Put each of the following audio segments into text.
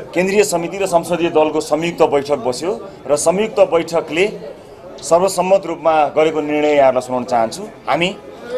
केन्द्रीय समिति र संसदीय दलको संयुक्त बैठक बस्यो र संयुक्त बैठकले सर्वसम्मत रूपमा गरेको निर्णय यहाँलाई सुनाउन चाहन्छु। हामी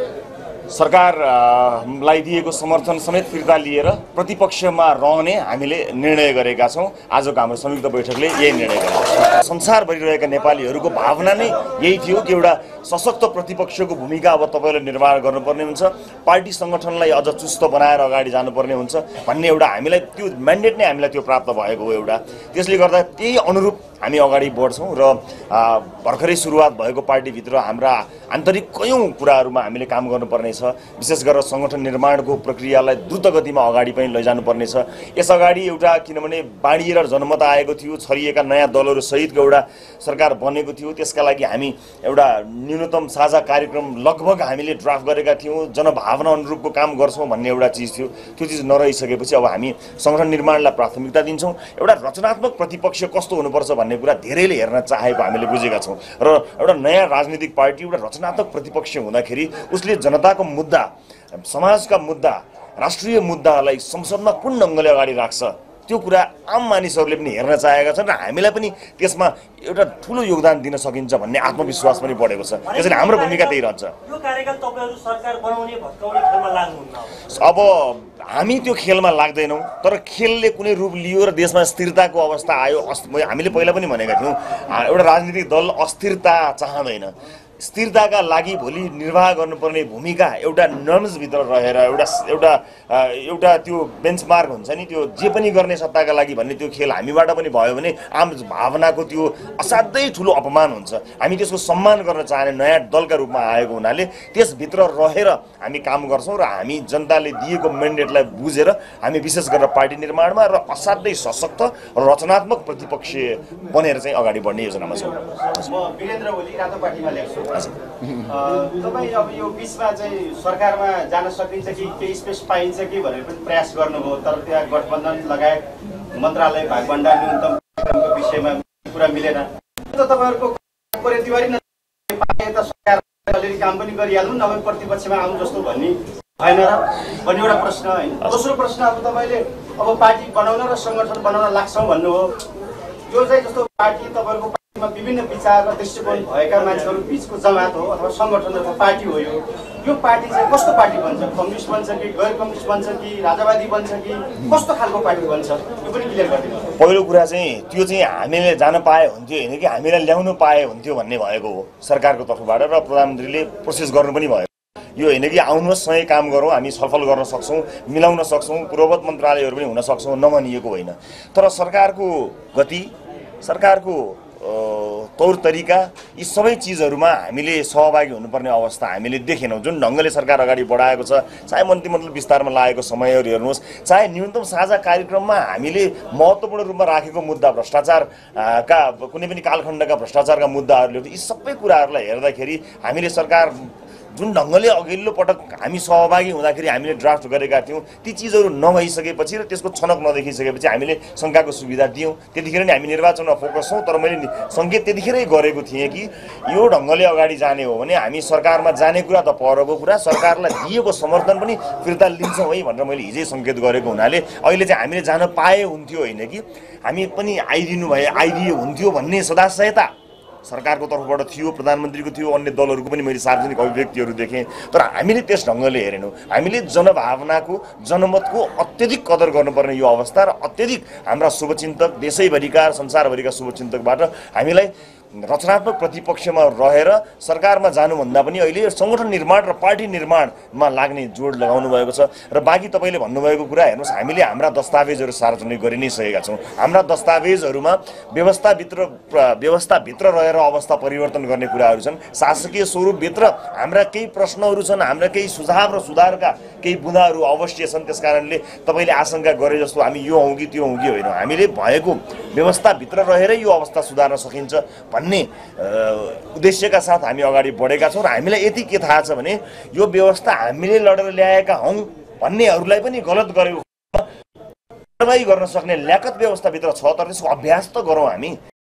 सरकारलाई दिएको समर्थन समेत फिर्ता लिएर प्रतिपक्षमा रहने हामीले निर्णय गरेका छौं। आजको हाम्रो संयुक्त बैठकले यही निर्णय गरेको छ। संसारभरि रहेका नेपालीहरूको भावना नै यही थियो कि एउटा सशक्त प्रतिपक्षको भूमिका अब तपाईले निर्वाह गर्नुपर्ने हुन्छ, पार्टी संगठनलाई अझ चुस्त बनाएर अगाडि जानुपर्ने हुन्छ भन्ने एउटा हामीलाई त्यो म्यान्डेट नै हामीलाई त्यो प्राप्त भएको हो एउटा। त्यसले गर्दा त्यही अनुरूप हामी अगाडि बढ्छौं र भर्खरै सुरुवात भएको पार्टीभित्र हाम्रा आन्तरिक कयौं कुराहरूमा हामीले काम गर्नुपर्ने छ। विशेष गरेर संगठन निर्माणको प्रक्रियालाई द्रुत गतिमा अगाडि पनि लैजानुपर्ने छ। यसअगाडि एउटा किनभने बाँडिएर जनमत आएको थियो, छरिएका नयाँ दलहरू सहितको एउटा सरकार बनेको थियो। त्यसका लागि हामी एउटा न्यूनतम साझा कार्यक्रम लगभग हामीले ड्राफ्ट गरेका थियौं, जनभावना अनुरूपको काम गर्छौं भन्ने एउटा चिज थियो। त्यो चिज नरहिसकेपछि अब हामी संगठन निर्माणलाई प्राथमिकता दिन्छौं। एउटा रचनात्मक प्रतिपक्ष कस्तो हुनुपर्छ भन्ने कुरा धेरैले हेर्न चाहेको हामीले बुझेका छौं र एउटा नयाँ राजनीतिक पार्टी एउटा रचनात्मक प्रतिपक्ष हुँदाखेरि उसले जनताको मुद्दा, समाजका मुद्दा, राष्ट्रिय मुद्दालाई संसदमा कुन ढंगले अगाडि राख्छ त्यो कुरा आम मानिसहरूले पनि हेर्न चाहेका छन् र हामीलाई पनि त्यसमा एउटा ठूलो योगदान दिन सकिन्छ भन्ने आत्मविश्वास पनि बढेको छ। त्यसैले हाम्रो भूमिका त्यही रहन्छ। यो कार्यकाल तपाईहरु सरकार बनाउने भत्काउने खेलमा लाग्नुहुन्न। अब हामी त्यो खेलमा लाग्दैनौं, तर खेलले कुनै रूप लियो र देशमा स्थिरताको अवस्था आयो। हामीले पहिला पनि भनेका थियौं एउटा राजनीतिक दल अस्थिरता चाहदैन। स्थिरताका लागि भोलि निर्वाह गर्नुपर्ने भूमिका एउटा नर्म्स भित्र रहेर एउटा त्यो बेन्चमार्क हुन्छ नि, त्यो जे पनि गर्ने सत्ताका लागि भन्ने त्यो खेल हामीबाट पनि भयो भने आम भावनाको त्यो असाध्यै ठूलो अपमान हुन्छ। हामी त्यसको सम्मान गर्न चाहने नयाँ दलका रूपमा आएको हुनाले त्यसभित्र रहेर हामी काम गर्छौं र हामी जनताले दिएको म्यान्डेटलाई बुझेर हामी विशेष गरेर पार्टी निर्माणमा र असाध्यै सशक्त र रचनात्मक प्रतिपक्ष बनेर चाहिँ अगाडि बढ्ने योजनामा छौं। म वीरेन्द्र ओली रातो पार्टीमा लेख्छु। तपाईं अब यो बीचमा चाहिँ सरकारमा जान सकिन्छ कि केही स्पेस पाइन्छ कि भनेर पनि प्रयास गर्नुभयो, तर त्यहाँ गठबन्धन लगायत मन्त्रालय भागभण्डार न्यूनतम कार्यक्रमको विषयमा कुरा मिलेन। तपाईहरुको परिवारी यता सरकार अलरेडी काम पनि गरिहाल्नु, नभए प्रतिपक्षमा आउनु जस्तो भन्ने भएन र भन्ने एउटा प्रश्न हैन। दोस्रो प्रश्न अब तपाईले अब पार्टी बनाउन र संगठन बनाउन लाग्छौ भन्नुभयो। यो चाहिँ जस्तो पार्टी तपाईहरुको पार्टीमा विभिन्न विचार र दृष्टिकोण भएका मान्छेहरु बीचको जमात हो अथवा संगठन अथवा पार्टी हो। यो पार्टी चाहिँ कस्तो पार्टी बन्छ? कम्युनिस्ट बन्छ कि गैर कम्युनिस्ट बन्छ कि राजावादी बन्छ कि कस्तो खालको पार्टी बन्छ? यो पनि क्लियर गरिदिनु। पहिलो कुरा चाहिँ त्यो चाहिँ हामीले जान पाए हुन्थ्यो हैन कि हामीलाई ल्याउनु पाए हुन्थ्यो भन्ने भएको हो सरकारको तर्फबाट र प्रधानमन्त्रीले प्रोसेस गर्नु पनि भयो। यो हैन कि आउनुहोस् सँगै काम गरौँ, हामी छलफल गर्न सक्छौं, मिलाउन सक्छौं, पूर्ववत मन्त्रालयहरू पनि हुन सक्छौं, नभनिएको होइन। तर सरकारको गति, सरकारको तौर तरिका, यी सबै चीजहरुमा हामीले सहभागी हुनुपर्ने अवस्था हामीले देखेनौं। जुन ढंगले सरकार अगाडि बढाएको छ, चाहे मन्त्रीमण्डल विस्तारमा लागेको समयहरु हेर्नुहोस्, चाहे न्यूनतम साझा कार्यक्रममा हामीले महत्त्वपूर्ण रूपमा राखेको मुद्दा भ्रष्टाचार का कुनै पनि कालखण्डका भ्रष्टाचारका मुद्दाहरुले यी सबै कुराहरुलाई हेर्दाखेरि हामीले सरकार जुन ढंगले अघिल्लो पटक हामी सहभागी हुँदाखेरि हामीले ड्राफ्ट गरेका थियौं, ती चीजहरु नभइसकेपछि र त्यसको छनक नदेखिसकेपछि हामीले शंकाको सुविधा दियौं। त्यतिखेर नै हामी निर्वाचनमा फोकस छौं। तर मैले संकेत त्यतिखेरै गरेको थिएँ कि यो ढंगले अगाडि जाने हो भने हामी सरकारमा जाने कुरा त परको कुरा, सरकारलाई दिएको समर्थन पनि फिर्ता लिन्छौं है भनेर मैले हिजै संकेत गरेको हुनाले अहिले चाहिँ हामीले जान पाए हुन्थ्यो हैन कि हामी पनि आइदिए हुन्थ्यो भन्ने सदाशयता सरकारको तर्फबाट थियो, प्रधानमन्त्रीको थियो, अन्य दलहरुको पनि मैले सार्वजनिक अभिव्यक्तिहरु देखेँ। तर हामीले त्यस ढंगले हेरेनौं। हामीले जनभावनाको, जनमतको अत्यधिक कदर गर्नुपर्ने यो अवस्था र अत्यधिक हाम्रा शुभचिन्तक, देशैभरिका संसारभरिका शुभचिन्तकबाट हामीलाई रचनात्मक प्रतिपक्षमा रहेर सरकारमा जानुभन्दा पनि अहिले संगठन निर्माण र पार्टी निर्माणमा लाग्ने जोड लगाउनु भएको छ। र बाँकी तपाईले भन्नुभएको कुरा हेर्नुस्, हामीले हाम्रा दस्तावेजहरु सार्वजनिक गरि नै सकेका छौं। हाम्रा दस्तावेजहरुमा व्यवस्थाभित्र रहेर अवस्था परिवर्तन गर्ने कुराहरु छन्। शासकीय स्वरूपभित्र हाम्रा केही प्रश्नहरु छन्, हाम्रा केही सुझाव र सुधारका केही बुँदाहरु अवश्य छन्। त्यसकारणले तपाईले आशंका गरे जस्तो हामी यो हौं कि त्यो हौं कि होइन, हामीले भएको व्यवस्थाभित्र रहेर यो अवस्था सुधार्न सकिन्छ भन्ने उद्देश्यका साथ हामी अगाडि बढेका छौं। र हामीलाई यति के थाहा छ भने यो व्यवस्था हामीले लडेर ल्याएका हौं भन्नेहरुलाई पनि गलत गरेको कारबाही गर्न सक्ने ल्याकत व्यवस्थाभित्र छ। तर त्यसको अभ्यास त गरौँ हामी।